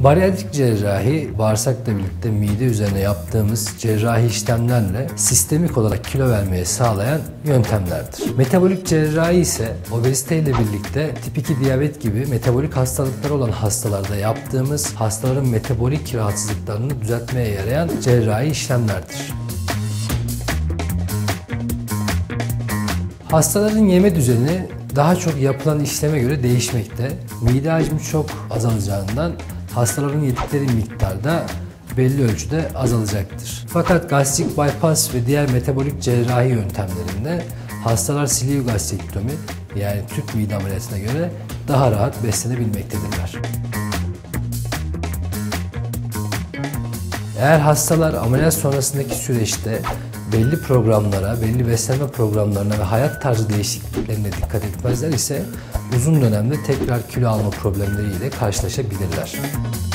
Bariyatrik cerrahi, bağırsakla birlikte mide üzerine yaptığımız cerrahi işlemlerle sistemik olarak kilo vermeyi sağlayan yöntemlerdir. Metabolik cerrahi ise obezite ile birlikte tip 2 diyabet gibi metabolik hastalıkları olan hastalarda yaptığımız hastaların metabolik rahatsızlıklarını düzeltmeye yarayan cerrahi işlemlerdir. Hastaların yeme düzeni daha çok yapılan işleme göre değişmekte. Mide hacmi çok azalacağından hastaların yedikleri miktarda belli ölçüde azalacaktır. Fakat gastrik bypass ve diğer metabolik cerrahi yöntemlerinde hastalar sleeve gastrektomi yani tüp mide ameliyatına göre daha rahat beslenebilmektedirler. Eğer hastalar ameliyat sonrasındaki süreçte belli programlara, belli beslenme programlarına ve hayat tarzı değişikliklerine dikkat etmezler ise uzun dönemde tekrar kilo alma problemleriyle karşılaşabilirler.